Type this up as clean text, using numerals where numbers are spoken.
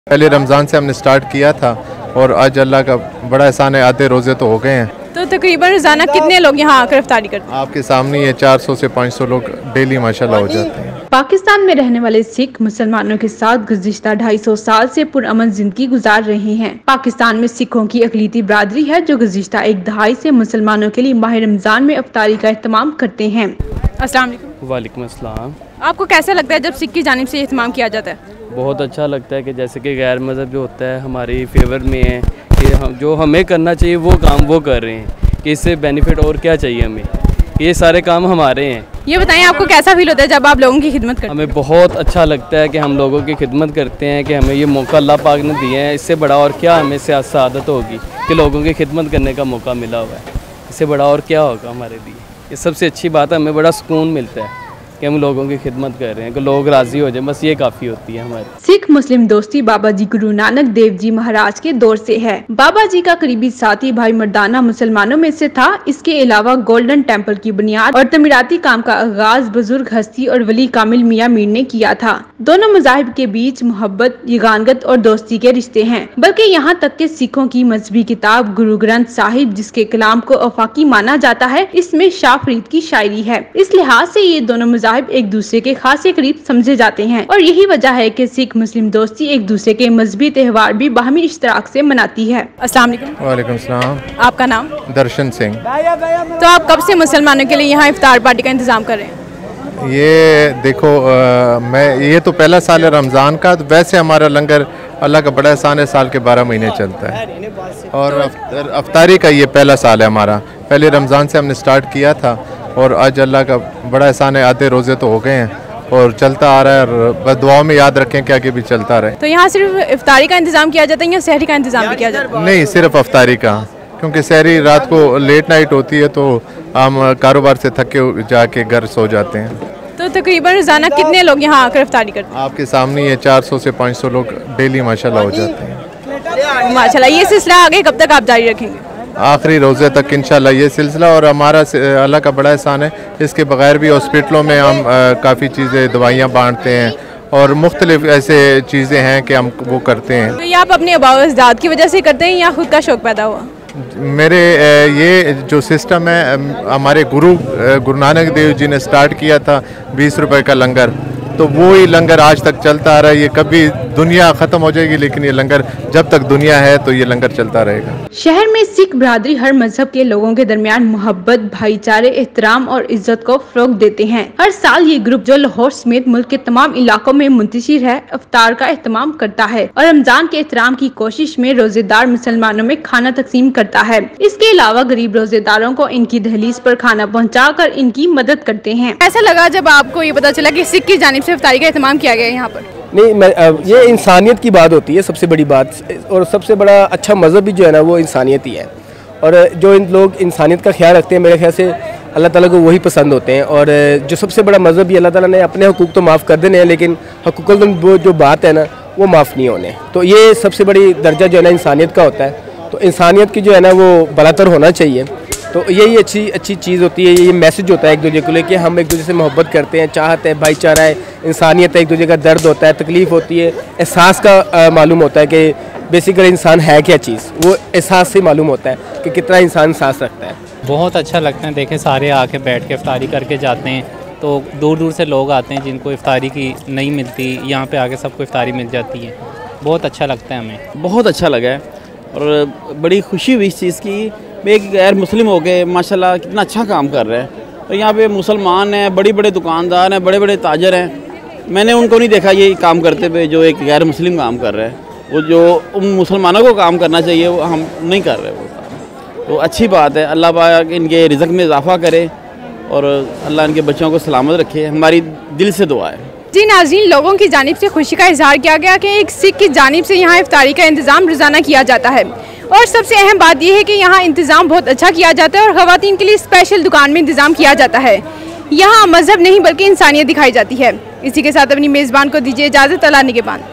पहले रमज़ान से हमने स्टार्ट किया था और आज अल्लाह का बड़ा एहसान है, आधे रोज़े तो हो गए हैं। तो तकरीबन रोज़ाना कितने लोग यहाँ आकर इफ्तारी करते हैं? आपके सामने ये 400 से 500 लोग डेली माशाल्लाह हो जाते हैं। पाकिस्तान में रहने वाले सिख मुसलमानों के साथ गुज़िश्ता 250 साल से पुरअमन जिंदगी गुजार रहे हैं। पाकिस्तान में सिखों की अक़लीती बिरादरी है जो गुज़िश्ता एक दहाई से मुसलमानों के लिए माह रमज़ान में इफ्तारी का एहतमाम करते हैं। अस्सलाम वालेकुम। वालेकुम अस्सलाम। आपको कैसा लगता है जब सिख की जानिब से एहतमाम किया जाता है? बहुत अच्छा लगता है कि जैसे कि गैर मज़हब जो होता है हमारी फेवर में है कि हम जो हमें करना चाहिए वो काम वो कर रहे हैं कि इससे बेनिफिट और क्या चाहिए हमें, ये सारे काम हमारे हैं। ये बताएं आपको कैसा फील होता है जब आप लोगों की खिदमत करते हैं? हमें बहुत अच्छा लगता है कि हम लोगों की खिदमत करते हैं कि हमें ये मौका अल्लाह पाक ने दिए हैं। इससे बड़ा और क्या हमें सआदत होगी कि लोगों की खिदमत करने का मौका मिला हुआ है। इससे बड़ा और क्या होगा हमारे लिए। ये सबसे अच्छी बात है, हमें बड़ा सुकून मिलता है कि हम लोगों की खिदमत कर रहे हैं कि लोग राज़ी हो जाए, बस ये काफ़ी होती है हमारी। सिख मुस्लिम दोस्ती बाबा जी गुरु नानक देव जी महाराज के दौर से है। बाबा जी का करीबी साथी भाई मर्दाना मुसलमानों में से था। इसके अलावा गोल्डन टेम्पल की बुनियाद और तमीराती काम का आगाज बुजुर्ग हस्ती और वली कामिल मियाँ मीर ने किया था। दोनों मज़ाहिब के बीच मोहब्बत, यगानगत और दोस्ती के रिश्ते हैं। बल्कि यहाँ तक के सिखों की मजहबी किताब गुरु ग्रंथ साहिब, जिसके कलाम को अफाकी माना जाता है, इसमें शाह फरीद की शायरी है। इस लिहाज से ये दोनों मज़ाहिब एक दूसरे के खासे करीब समझे जाते हैं और यही वजह है कि सिख मुस्लिम दोस्ती एक दूसरे के मजहबी त्यौहार भी बाहमी इश्तराक से मनाती है। अस्सलाम वालेकुम। वालेकुम सलाम। आपका नाम? दर्शन सिंह। तो आप कब से मुसलमानों के लिए यहाँ इफ्तार पार्टी का इंतजाम कर रहे हैं? ये देखो ये तो पहला साल है रमज़ान का। तो वैसे हमारा लंगर अल्लाह का बड़ा एहसान है, साल के 12 महीने चलता है और अफ्तारी का ये पहला साल है हमारा। पहले रमज़ान से हमने स्टार्ट किया था और आज अल्लाह का बड़ा एहसान है, आधे रोज़े तो हो गए हैं और चलता आ रहा है। और बस दुआओं में याद रखें कि आगे भी चलता रहे। तो यहाँ सिर्फ इफ्तारी का इंतजाम किया जाता है या सहरी का इंतजाम भी किया जाता है? नहीं, सिर्फ अफ्तारी का, क्योंकि सहरी रात को लेट नाइट होती है तो हम कारोबार से थके जाके घर सो जाते हैं। तो तकरीबन रोज़ाना कितने लोग यहाँ आकर इफ्तारी करते हैं? आपके सामने ये 400 से 500 लोग डेली माशाल्लाह हो जाते हैं। माशाल्लाह। ये सिलसिला आगे कब तक आप जारी रखेंगे? आखिरी रोज़े तक इंशाल्लाह ये सिलसिला। और हमारा अल्लाह का बड़ा एहसान है, इसके बगैर भी हॉस्पिटलों में हम काफ़ी चीज़ें दवाइयाँ बांटते हैं और मुख्तलिफ ऐसे चीज़ें हैं कि हम वो करते हैं। तो ये आप अपने अबाउज़दाद की वजह से करते हैं या खुद का शौक़ पैदा हुआ? मेरे ये जो सिस्टम है हमारे गुरु नानक देव जी ने स्टार्ट किया था 20 रुपए का लंगर, तो वो ही लंगर आज तक चलता आ रहा है। ये कभी दुनिया ख़त्म हो जाएगी लेकिन ये लंगर जब तक दुनिया है तो ये लंगर चलता रहेगा। शहर में सिख बिरादरी हर मजहब के लोगों के दरमियान मोहब्बत, भाईचारे, एहतराम और इज्जत को फ़रोग़ देते हैं। हर साल ये ग्रुप जो लाहौर समेत मुल्क के तमाम इलाकों में मुंतशिर है, इफ्तार का एहतमाम करता है और रमजान के एहतराम की कोशिश में रोजेदार मुसलमानों में खाना तकसीम करता है। इसके अलावा गरीब रोजेदारों को इनकी दहलीज पर खाना पहुँचा कर इनकी मदद करते हैं। ऐसा लगा जब आपको ये पता चला कि सिख की जानिब से इफ्तारी का एहतमाम किया गया है यहाँ पर? नहीं, ये इंसानियत की बात होती है सबसे बड़ी बात, और सबसे बड़ा अच्छा मज़हब भी जो है ना वो इंसानियत ही है। और जो इन लोग इंसानियत का ख्याल रखते हैं मेरे ख्याल से अल्लाह ताला को वही पसंद होते हैं। और जो सबसे बड़ा मज़हब भी अल्लाह ताला ने अपने हुकूक तो माफ़ कर देने हैं लेकिन हकूक़ल वो जो बात है ना वो माफ़ नहीं होने। तो ये सबसे बड़ी दर्जा जो है ना इंसानियत का होता है। तो इंसानियत की जो है ना वो बरातर होना चाहिए। तो यही अच्छी चीज़ होती है। ये मैसेज होता है एक दूसरे को लेके, हम एक दूसरे से मोहब्बत करते हैं, चाहत है, भाईचारा है, इंसानियत है, एक दूसरे का दर्द होता है, तकलीफ़ होती है, एहसास का मालूम होता है कि बेसिकली इंसान है क्या चीज़, वो एहसास से मालूम होता है कि कितना इंसान सांस रखता है। बहुत अच्छा लगता है। देखें सारे आके बैठ के इफ्तारी करके जाते हैं, तो दूर दूर से लोग आते हैं जिनको इफ्तारी की नहीं मिलती, यहाँ पे आके सबको इफ्तारी मिल जाती है। बहुत अच्छा लगता है हमें। बहुत अच्छा लगा है और बड़ी खुशी हुई इस चीज़ की। एक गैर मुस्लिम हो गए माशाल्लाह कितना अच्छा काम कर रहे हैं। और यहाँ पे मुसलमान हैं, बड़े बड़े दुकानदार हैं, बड़े बड़े ताजर हैं। मैंने उनको नहीं देखा ये काम करते हुए जो एक गैर मुस्लिम काम कर रहे हैं। वो जो उन मुसलमानों को काम करना चाहिए वो हम नहीं कर रहे वो काम। तो अच्छी बात है। अल्लाह पाक इनके रिज़्क़ में इजाफ़ा करे और अल्लाह इनके बच्चों को सलामत रखे, हमारी दिल से दुआ है। जी नाज़रीन, लोगों की जानिब से खुशी का इजहार किया गया कि एक सिख की जानिब से यहाँ इफ्तारी का इंतज़ाम रोज़ाना किया जाता है। और सबसे अहम बात यह है कि यहाँ इंतज़ाम बहुत अच्छा किया जाता है और ख़वातीन के लिए स्पेशल दुकान में इंतज़ाम किया जाता है। यहाँ मज़हब नहीं बल्कि इंसानियत दिखाई जाती है। इसी के साथ अपनी मेज़बान को दीजिए इजाज़त। अल्लाह निगहबान।